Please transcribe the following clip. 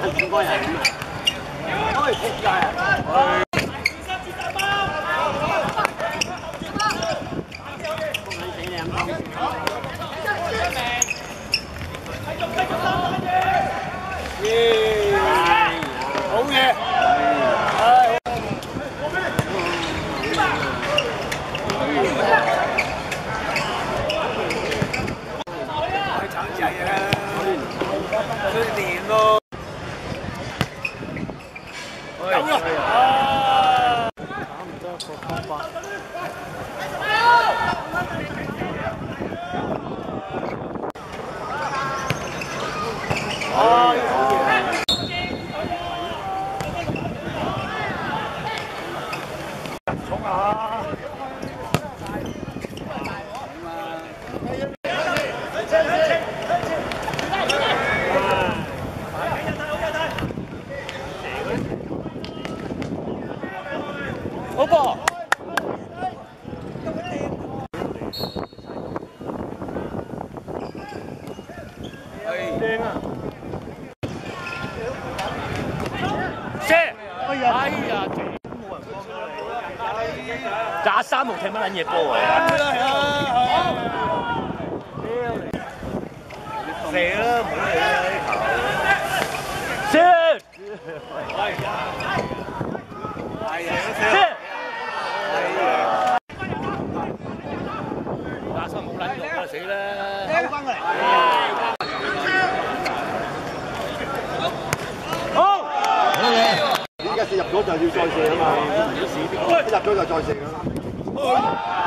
應該係咁啊！開仆街啊！好嘢！開橙仔啊！去年咯。 走啦！打唔得個方法。衝啊！好波！正啊！射！哎呀！炸三毛踢乜撚嘢波啊！射啦！唔好理啦！射！射！ 打三冇撚用啊！死啦！收翻過嚟。好。好嘢！依家射入咗就要再射啊嘛！一入咗就再射啊！